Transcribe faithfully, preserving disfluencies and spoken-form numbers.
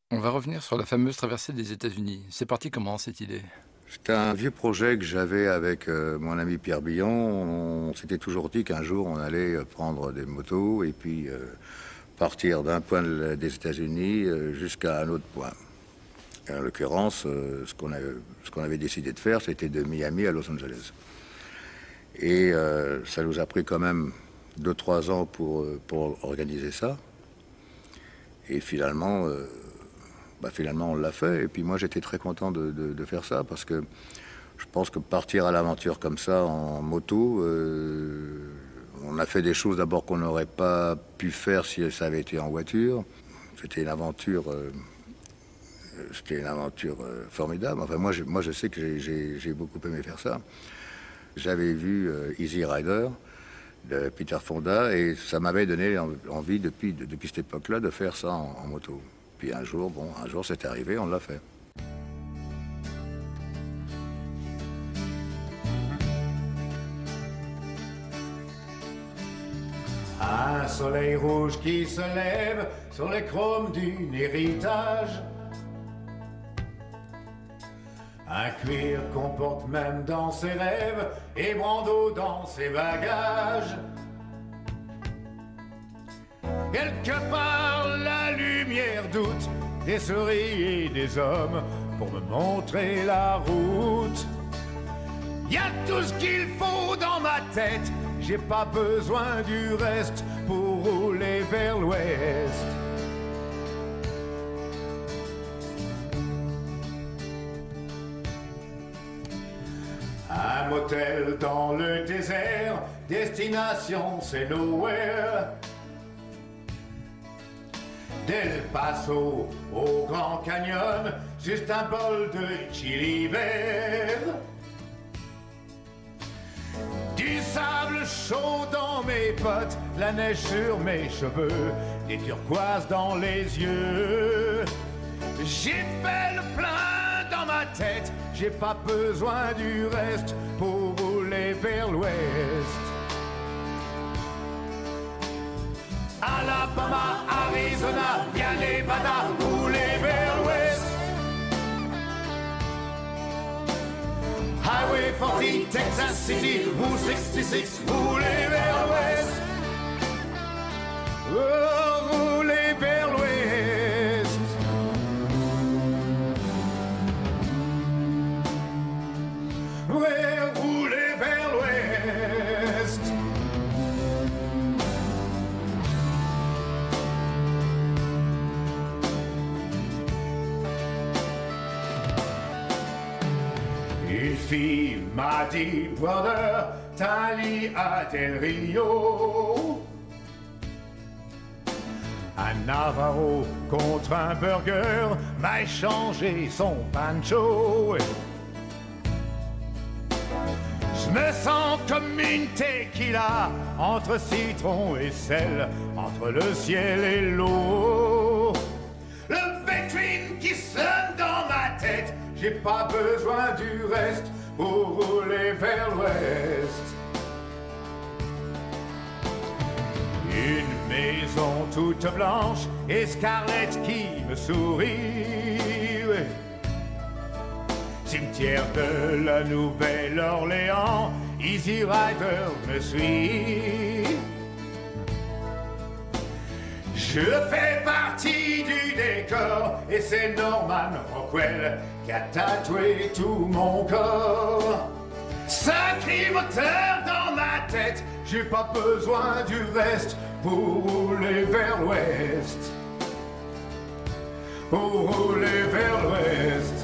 On va revenir sur la fameuse traversée des États-Unis. C'est parti comment cette idée? C'était un vieux projet que j'avais avec euh, mon ami Pierre Billon. On s'était toujours dit qu'un jour on allait euh, prendre des motos et puis euh, partir d'un point de- des États-Unis euh, jusqu'à un autre point. Et en l'occurrence, euh, ce qu'on avait, ce qu'on avait décidé de faire, c'était de Miami à Los Angeles. Et euh, ça nous a pris quand même deux trois ans pour, euh, pour organiser ça. Et finalement, euh, bah, finalement, on l'a fait. Et puis moi, j'étais très content de, de- de faire ça parce que je pense que partir à l'aventure comme ça en moto, euh, on a fait des choses d'abord qu'on n'aurait pas pu faire si ça avait été en voiture. C'était une aventure, euh, c'était une aventure euh, formidable. Enfin, moi, je, moi, je sais que j'ai- j'ai j'ai beaucoup aimé faire ça. J'avais vu euh, Easy Rider de Peter Fonda et ça m'avait donné en- envie depuis, de- depuis cette époque-là de faire ça en, en moto. Puis un jour, bon, un jour c'est arrivé, on l'a fait. Un soleil rouge qui se lève sur les chromes d'un héritage. Un cuir qu'on porte même dans ses rêves et Brando dans ses bagages. Quelque part la lumière doute des souris et des hommes pour me montrer la route. Y a tout ce qu'il faut dans ma tête, j'ai pas besoin du reste pour rouler vers l'ouest. Un motel dans le désert, destination c'est nowhere. Del Paso au Grand Canyon, juste un bol de chili vert. Du sable chaud dans mes potes, la neige sur mes cheveux, des turquoises dans les yeux. J'ai fait le plein dans ma tête, j'ai pas besoin du reste pour rouler vers l'ouest. Alabama, Arizona, via Nevada, rouler vers l'ouest. Highway quarante, Texas City, Route soixante-six, rouler vers l'ouest. Oh, rouler vers l'ouest. Ouais, rouler vers l'ouest. Une fille m'a dit, brother, Tali à Del Rio. Un Navarro contre un burger m'a échangé son pancho. Je me sens comme une tequila entre citron et sel, entre le ciel et l'eau. Le Vectrin qui sonne dans ma tête, j'ai pas besoin du reste pour rouler vers l'ouest. Une maison toute blanche et Scarlett qui me sourit. Ouais. Cimetière de la Nouvelle-Orléans, Easy Rider me suit. Je fais partie du décor et c'est Norman Rockwell qui a tatoué tout mon corps. Sacré moteur dans ma tête, j'ai pas besoin du reste pour rouler vers l'ouest. Pour rouler vers l'ouest.